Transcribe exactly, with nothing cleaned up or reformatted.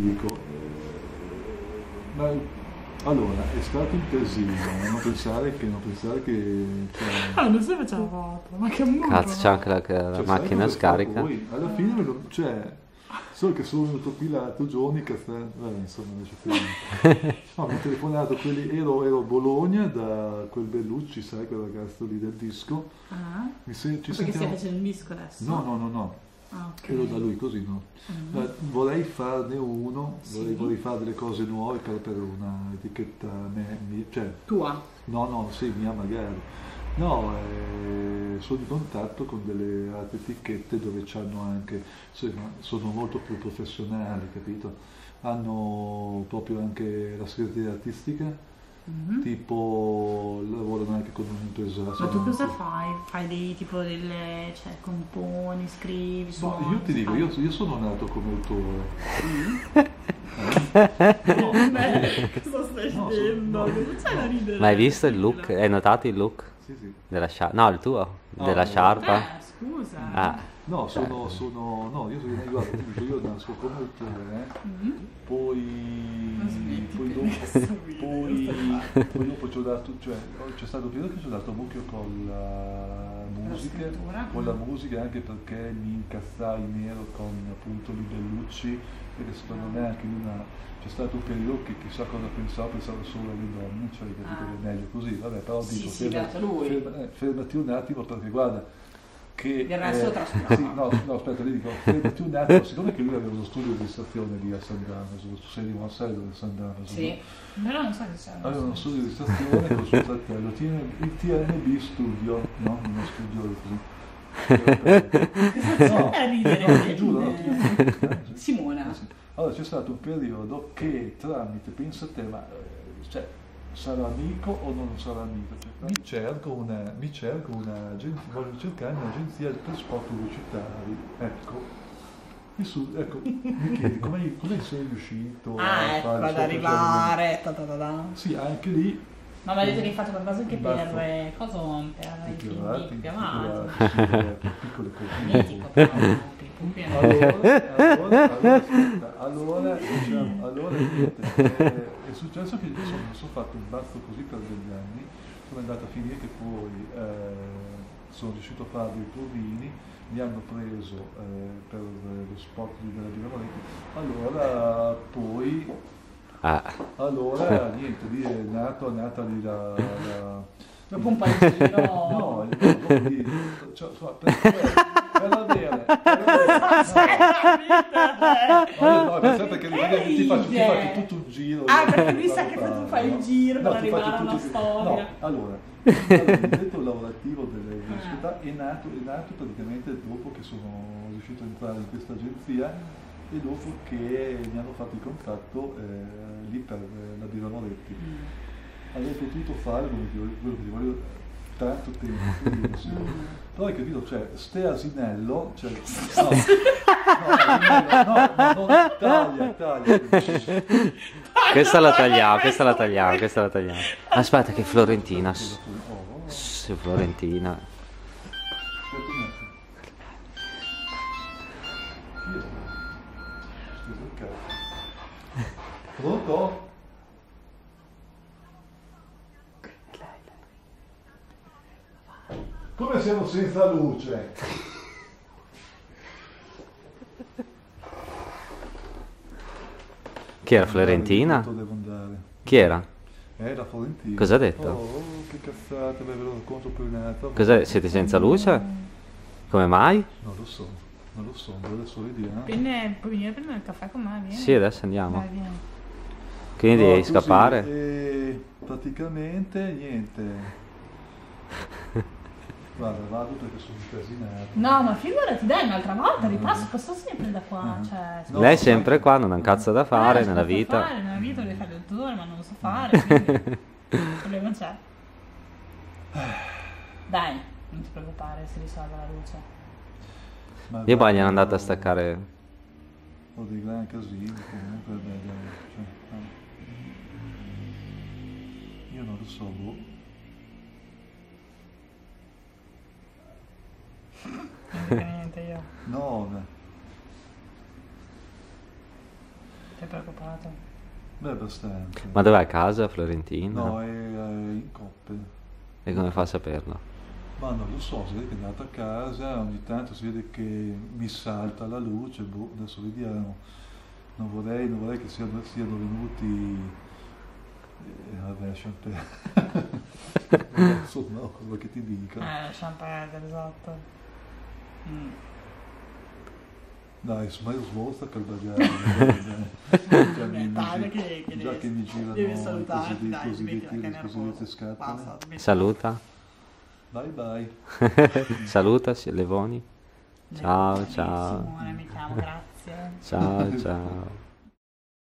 dico, eh, ma allora è stato un casino, eh, non pensare che, non pensare che cioè, Ah, non si faceva foto, ma che muro! Cazzo, c'è anche la, la cioè, macchina sai cosa scarica. fa poi? Alla fine me lo, cioè, solo che sono venuto qui l'altro giorno, Castello, vabbè, insomma, lascio perdere. No, mi ha telefonato quelli, ero, ero a Bologna da quel Bellucci, sai, quel ragazzo lì del disco. Ah, Mi se, ci perché sentiamo... stai facendo il disco adesso? No, no, no, no. Ah, ok. Ero da lui così, no? Mm. Ma vorrei farne uno, Sì. vorrei, vorrei fare delle cose nuove per, per una etichetta, me, mi- cioè, Tua? no, no, sì, mia magari. No, eh, sono in contatto con delle altre etichette dove c'hanno anche, insomma, sono molto più professionali, capito? Hanno proprio anche la segreteria artistica, Mhm. tipo lavorano anche con un'impresa. Ma tu cosa fai? Fai dei tipo delle, cioè componi, scrivi, No, suoni? io ti dico, fai- io, io sono nato come autore. No, beh, cosa stai No, dicendo? sono- no, Cosa c'è da no. ridere? Ma hai visto il look? Hai notato il look Sì, sì. della sciarpa? No, il tuo? No, Della no. sciarpa? Eh, scusa. Ah, No, sono, sono, no, io sono, guarda, ti dico, io nasco come autore, eh. Mhm. poi, Non smetti, poi che dopo, questo video, poi, questo poi dopo ci ho dato, cioè, c'è stato un periodo che ci ho dato mucchio con la musica, scrittura. con la musica anche perché mi incazzai nero con appunto Libellucci, perché secondo me anche in una, c'è stato un periodo che chissà cosa pensavo, pensavo solo alle donne, cioè capito Ah. che è meglio così, vabbè, però Sì, dico, sì, beato lui. ferma- eh, fermati un attimo perché guarda, che Del resto lo trascuravo. sì, no, no, aspetta, ti dico, fermati un attimo, siccome che lui aveva uno studio di registrazione lì a San Damaso, tu sei di Monsello dove è San Damaso, Sì. Però non so che c'è. aveva uno studio di registrazione con suo fratello, tiene il T N B Studio, no? Uno studio così. No, a ridere? no, ti giuro, no, ti- eh, sì. Simona. Eh, sì. Allora c'è stato un periodo che tramite, pensa a te, ma eh, cioè, sarà amico o non sarà amico? Cioè, mi cerco una, mi cerco un'agenzia, voglio cercare un'agenzia per spot pubblicitari, ecco. E su, ecco, mi chiedi come, come sei riuscito Ah, a ecco, fare ad spot arrivare. Ta ta ta ta. Sì, anche lì. Ma mi ha detto che hai fatto qualcosa anche per Basta. eh, cosa? Per i Più film avanti, più più avanti. avanti, sì, eh, piccole cosine. Mitico, però, Pupi, Pupi è una- Allora, allora, allora, aspetta, allora, diciamo, allora niente, è, è successo che io sono, sono fatto un bazzo così per degli anni, sono andato a finire che poi eh, sono riuscito a fare dei provini, mi hanno preso eh, per lo spot di della Birra Moretti, allora poi, ah. allora niente, lì è nato, è nata lì la... la Dopo un po' di giro. no, dopo lì, cioè, insomma, per, per avere, per avere, no, no, pensate perché ti, ti, faccio, ti faccio tutto un giro. Ah, io, perché mi sa quando che parlo, tu fai il no? giro No, per ti faccio arrivare a una tutto il- storia. No, allora, il detto lavorativo dell'università è nato, è nato praticamente dopo che sono riuscito a entrare in questa agenzia e dopo che mi hanno fatto il contatto eh, lì per eh, la Birra Moretti. Avrei potuto fare come ti voglio, quello che ti voglio tanto tempo, quindi non so. Però hai capito, cioè, ste asinello, cioè, no, no, asinello, no, no, no, taglia, taglia. Questa la tagliamo, questa la tagliamo, questa la tagliamo. Aspetta che Florentina. Scusa, tu, oh, oh, Sì, Florentina. aspetta un attimo. Chi è? Scusa il cazzo. Pronto? Come siamo senza luce? Chi era Florentina? Devo andare. Chi era? Eh, la Florentina. Cosa ha detto? Oh, che cazzata, beh, ve lo racconto poi un altro. Cosa, siete senza luce? Come mai? Non lo so, non lo so, adesso vediamo. Vieni, puoi venire a prendere il caffè con me? Vieni. Sì, adesso andiamo. Dai, vieni. Quindi No, devi così, scappare? eh, praticamente niente. Guarda, vado perché sono incasinato. No, ma figurati, dai, un'altra volta ripasso, passo sempre da qua. Mm. Cioè, No, Lei è sempre qua, non ha un cazzo da fare Eh, nella cosa vita. Fare, nella vita devi fare il dottore, ma non lo so fare, quindi il problema c'è. Dai, non ti preoccupare, si risolve la luce. Ma Io poi guarda, gli hanno andato a staccare. Ho dei gran casini comunque, beh, dai, cioè, eh. Io non lo so, boh. Non dico niente io. No, beh. Sei preoccupato? Beh, abbastanza. Ma dov'è a casa, Florentina? No, è, è in coppe. E come fa a saperlo? Ma non lo so, si vede che è andato a casa, ogni tanto si vede che mi salta la luce, boh, adesso vediamo. Non vorrei, non vorrei che siano, siano venuti, eh, vabbè, lasciamo perdere. Adesso no, cosa che ti dico. Eh, lasciamo perdere, esatto. Mm. Dai, ma io smorza col bagagli. Già mi, Dai, mi, che- che già devi- che mi girano devi i salutarti, cosiddetti, dai, cosiddetti, smettila che le ne cosiddette può. scatole. Basta, smettila. Saluta. Bye bye. Saluta, Levoni. Ciao, Bene, ciao. Simone, mi chiamo, grazie. Ciao, ciao.